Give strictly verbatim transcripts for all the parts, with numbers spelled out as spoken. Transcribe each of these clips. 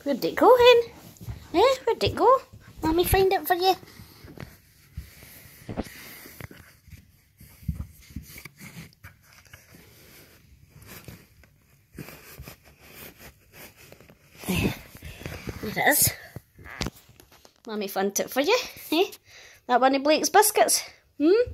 Where'd it go, hen? Eh? Where'd it go? Let me find it for you. There it is. Let me find it for you. Eh? That one of Blake's biscuits. Hmm?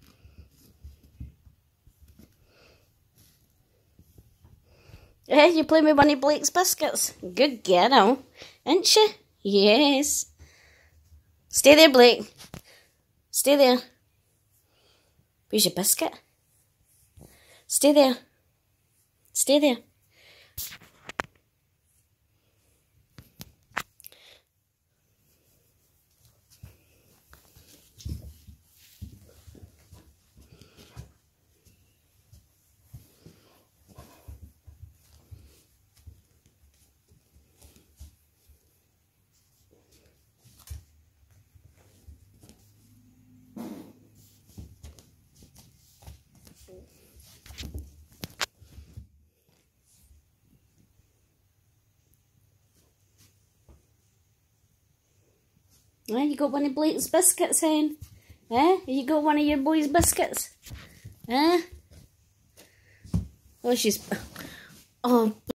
Eh, you play with one of Blake's biscuits. Good girl. Ain't she? Yes. Stay there, Blake. Stay there. Where's your biscuit? Stay there. Stay there. Eh, you got one of Blake's biscuits, hen? Eh? You got one of your boy's biscuits? Eh? Oh, she's... Oh...